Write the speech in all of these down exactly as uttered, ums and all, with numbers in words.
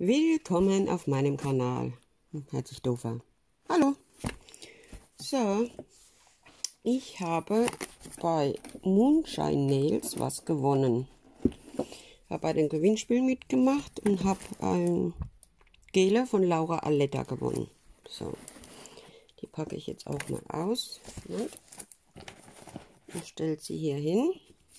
Willkommen auf meinem Kanal. Hört sich doof an. Hallo. So, ich habe bei Moonshine Nails was gewonnen. Ich habe bei dem Gewinnspiel mitgemacht und habe ein Gele von Laura Aletta gewonnen. So, die packe ich jetzt auch mal aus. Und stelle sie hier hin.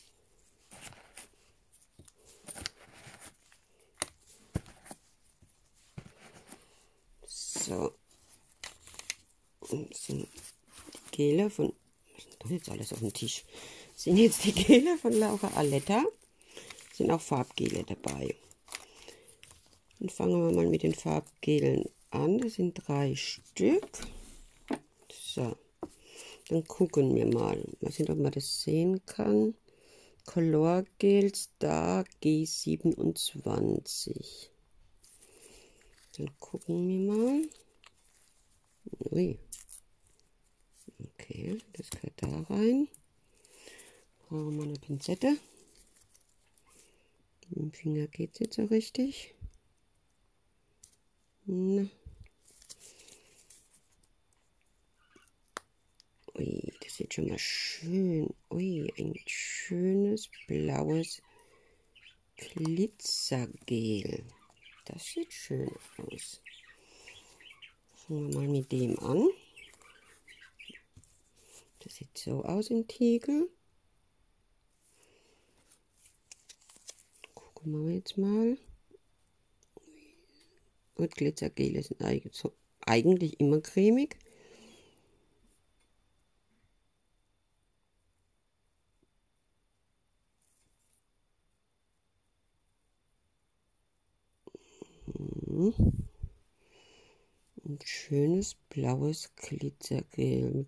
So, und sind die Gele von, was ist doch jetzt alles auf dem Tisch? Sind jetzt die Gele von Laura Aletta. Sind auch Farbgele dabei. Dann fangen wir mal mit den Farbgelen an. Das sind drei Stück. So, dann gucken wir mal. Mal sehen, ob man das sehen kann. Color Gel Star G siebenundzwanzig. Dann gucken wir mal. Ui. Okay, das gehört da rein. Brauchen wir eine Pinzette. Mit dem Finger geht es jetzt so richtig. Na. Ui, das sieht schon mal schön. Ui, ein schönes blaues Glitzergel. Das sieht schön aus. Fangen wir mal mit dem an. Das sieht so aus im Tiegel. Gucken wir jetzt mal. Und Glitzergele sind eigentlich immer cremig. Ein schönes blaues Glitzergel.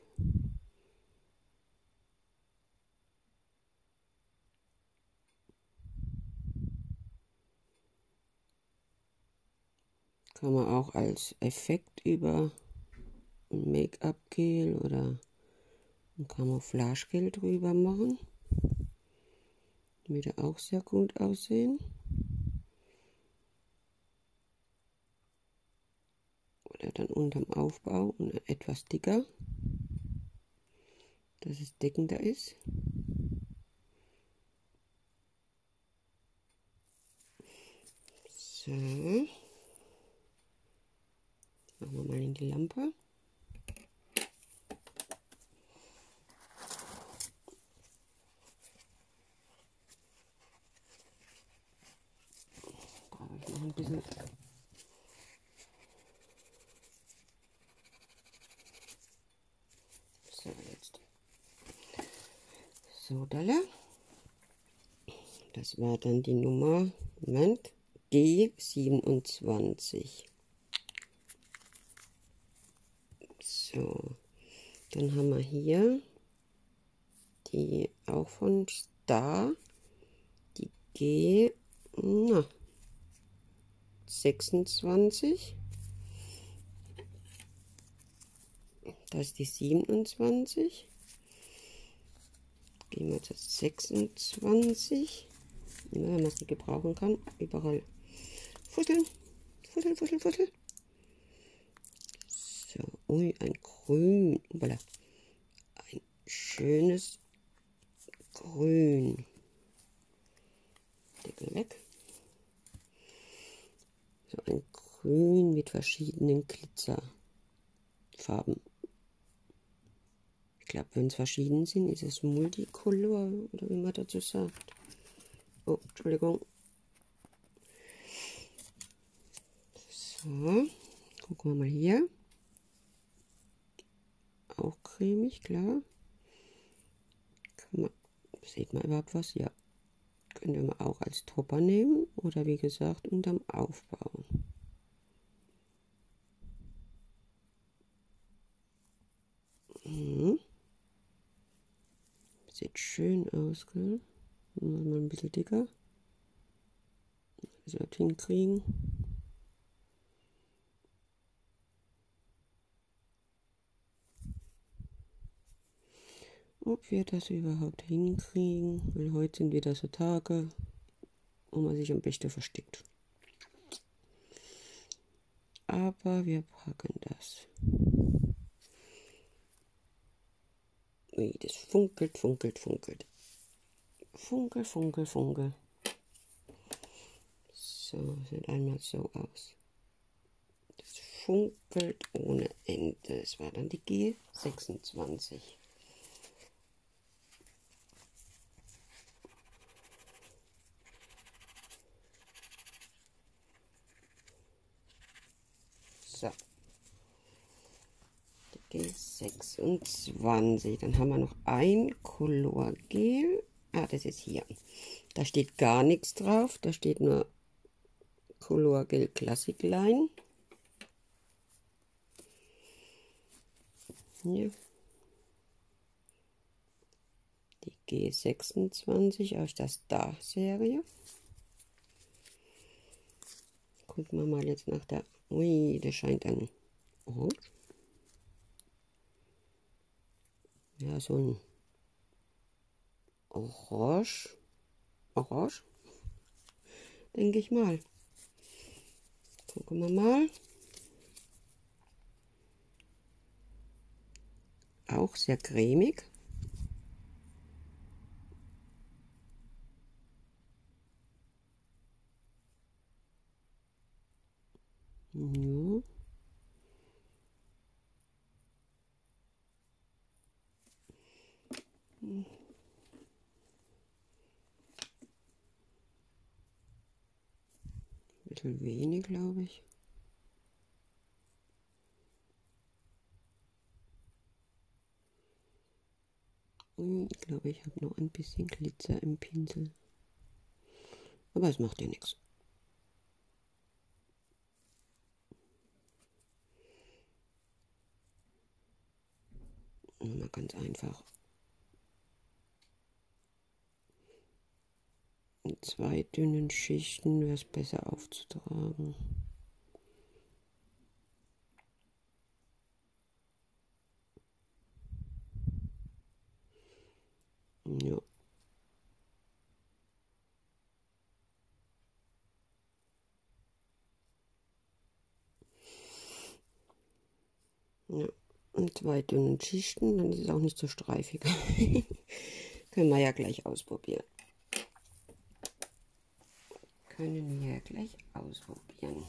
Kann man auch als Effekt über ein Make-up-Gel oder ein Camouflage-Gel drüber machen. Würde auch sehr gut aussehen. Oder dann unterm Aufbau und etwas dicker, dass es deckender ist. So. Machen wir mal in die Lampe. Brauche ich noch ein bisschen. So, jetzt. So, Dalle. Das war dann die Nummer, Moment, G siebenundzwanzig. So, dann haben wir hier die auch von Star, die G na, sechsundzwanzig. Das ist die siebenundzwanzig. Gehen wir zur sechsundzwanzig. Immer wenn man sie gebrauchen kann. Überall fusseln, fusseln, fusseln, fusseln. So, ui, ein Grün. Voilà. Ein schönes Grün. Deckel weg. So ein Grün mit verschiedenen Glitzerfarben. Ich glaube, wenn es verschieden sind, ist es Multicolor oder wie man dazu sagt. Oh, Entschuldigung. So, gucken wir mal hier. Auch cremig, klar. Kann man, sieht man überhaupt was? Ja. Könnte man auch als Topper nehmen oder wie gesagt unterm Aufbau. Mhm. Sieht schön aus, gell? Mal ein bisschen dicker. Das wird hinkriegen. Ob wir das überhaupt hinkriegen, weil heute sind wieder so Tage, wo man sich am besten versteckt. aber wir packen das. Ui, das funkelt, funkelt, funkelt. Funkel, funkel, funkel. So, sieht einmal so aus. Das funkelt ohne Ende. Das war dann die G sechsundzwanzig. So. Die G sechsundzwanzig. Dann haben wir noch ein Colorgel. Ah, das ist hier. Da steht gar nichts drauf. Da steht nur Colorgel Classic Line. Hier. Die G sechsundzwanzig aus der Star-Serie. Gucken wir mal jetzt nach der... Ui, das scheint ein Orange. Ja, so ein Orange. Orange. Denke ich mal. Gucken wir mal. Auch sehr cremig. Ja. Ein bisschen wenig, glaube ich. Ich glaube, ich habe noch ein bisschen Glitzer im Pinsel. Aber es macht ja nichts. Mal ganz einfach. In zwei dünnen Schichten wäre es besser aufzutragen. Ja. Ja. In zwei dünnen Schichten, dann ist es auch nicht so streifig. Können wir ja gleich ausprobieren. Können wir ja gleich ausprobieren.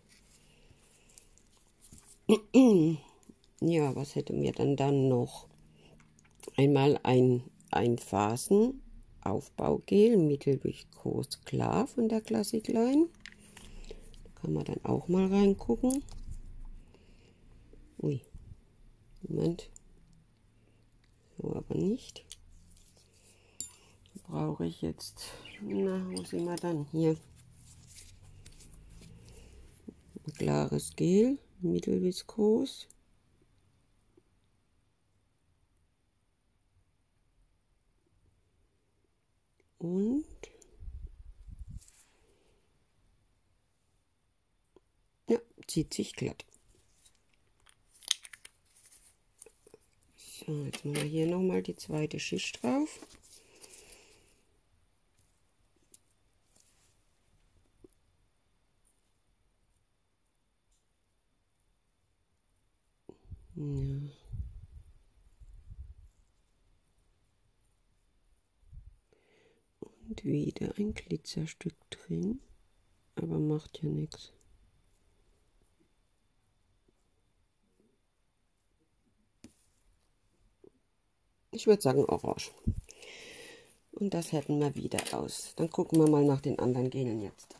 Ja, was hätten wir dann dann noch? Einmal ein, ein Phasen-Aufbaugel, Mittelviskos klar von der Classic Line. Da kann man dann auch mal reingucken. Ui, Moment. So aber nicht. Brauche ich jetzt, na, wo sind wir dann? Hier. Ein klares Gel, Mittelviskos. Und ja, zieht sich glatt. So, jetzt machen wir hier nochmal die zweite Schicht drauf. Ja. Und wieder ein Glitzerstück drin, aber macht ja nichts. Ich würde sagen orange. Und das hätten wir wieder aus. Dann gucken wir mal nach den anderen Gelen jetzt.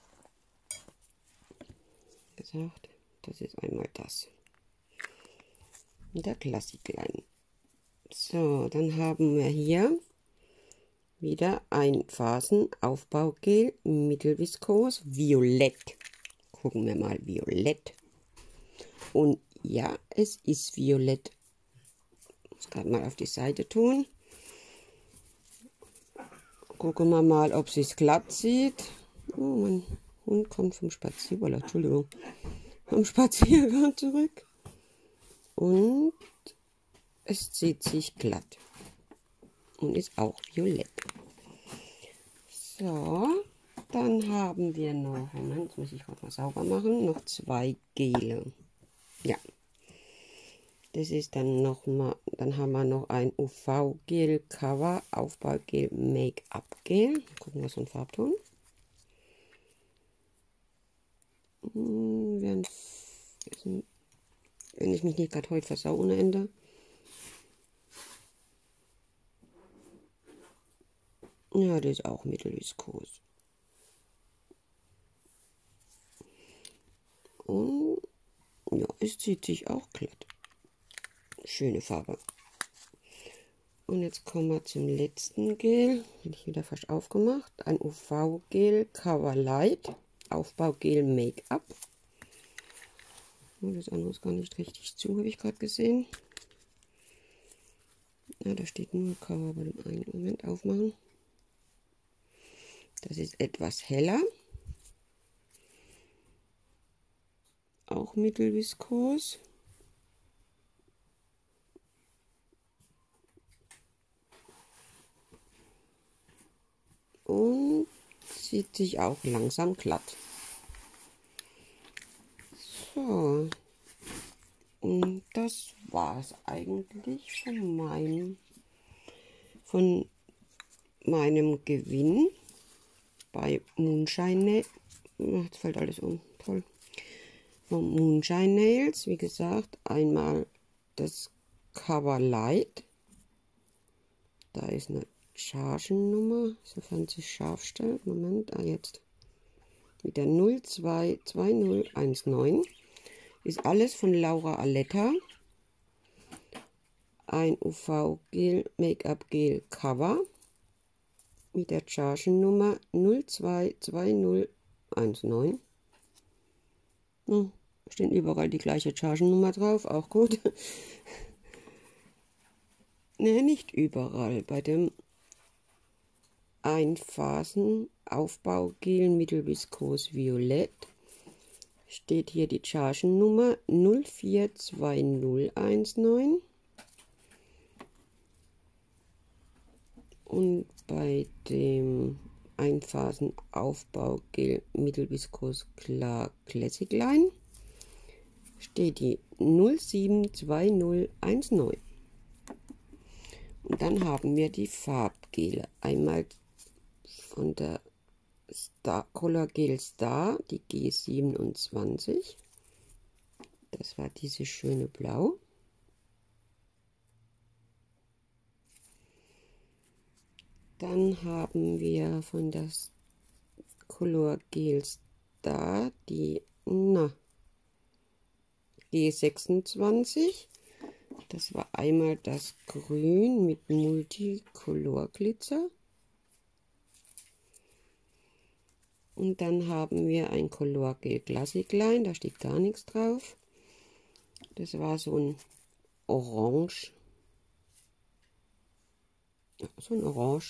Wie gesagt, das ist einmal das. Der Classic Line. So, dann haben wir hier wieder ein Phasenaufbaugel, Mittelviskos, Violett. Gucken wir mal, Violett. Und ja, es ist Violett. Ich muss gerade mal auf die Seite tun. Gucken wir mal, ob sie es glatt sieht. Oh, mein Hund kommt vom Spaziergang, Entschuldigung, vom Spaziergang zurück. Und es zieht sich glatt. Und ist auch violett. So, Dann haben wir noch, Moment, jetzt muss ich gerade mal sauber machen, noch zwei Gele. Ja. Das ist dann noch mal, dann haben wir noch ein U V-Gel Cover, Aufbaugel, Make-up-Gel. Gucken wir so einen Farbton. Wenn ich mich nicht gerade heute versau ohne Ende. Ja, das ist auch mittelviskos. Und ja, es zieht sich auch glatt. Schöne Farbe. Und jetzt kommen wir zum letzten Gel. Hätte ich wieder fast aufgemacht. Ein U V-Gel Cover Light. Aufbaugel Make-up. Das andere ist gar nicht richtig zu, habe ich gerade gesehen. Ja, da steht nur Cover bei dem einen. Moment, aufmachen. Das ist etwas heller. Auch mittelviskos. Und zieht sich auch langsam glatt. So. Und das war es eigentlich von meinem, von meinem Gewinn bei Moonshine Nails. Jetzt fällt alles um. Toll. Von Moonshine Nails, wie gesagt, einmal das Cover Light. Da ist eine Chargennummer, sofern sie scharf stellt. Moment, ah jetzt. Mit der null zwei zwei null eins neun. Ist alles von Laura Aletta. Ein U V-Gel, Make-up-Gel Cover. Mit der Chargennummer null zwei zwei null eins neun. Hm, stehen überall die gleiche Chargennummer drauf, auch gut. Ne, nicht überall. Bei dem Einphasen Aufbaugel Mittelviskos Violett steht hier die Chargennummer null vier zwei null eins neun. Und bei dem Einphasen Aufbaugel Mittelviskos Klar Classic Line steht die null sieben zwei null eins neun. Und dann haben wir die Farbgele. Einmal von der Star, Color Gel Star, die G siebenundzwanzig. Das war dieses schöne Blau. Dann haben wir von der Color Gel Star die na, G sechsundzwanzig. Das war einmal das Grün mit Multicolor Glitzer. Und dann haben wir ein Color Gel Classic Line, da steht gar nichts drauf. Das war so ein Orange. Ja, so ein Orange.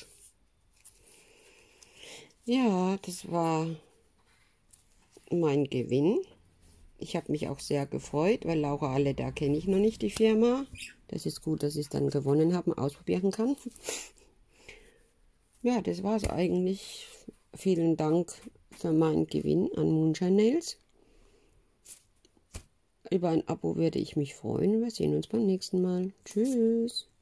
Ja, das war mein Gewinn. Ich habe mich auch sehr gefreut, weil Laura Aletta kenne ich noch nicht, die Firma. Das ist gut, dass ich es dann gewonnen habe und ausprobieren kann. Ja, das war es eigentlich. Vielen Dank für meinen Gewinn an Moonshine Nails. Über ein Abo würde ich mich freuen. Wir sehen uns beim nächsten Mal. Tschüss.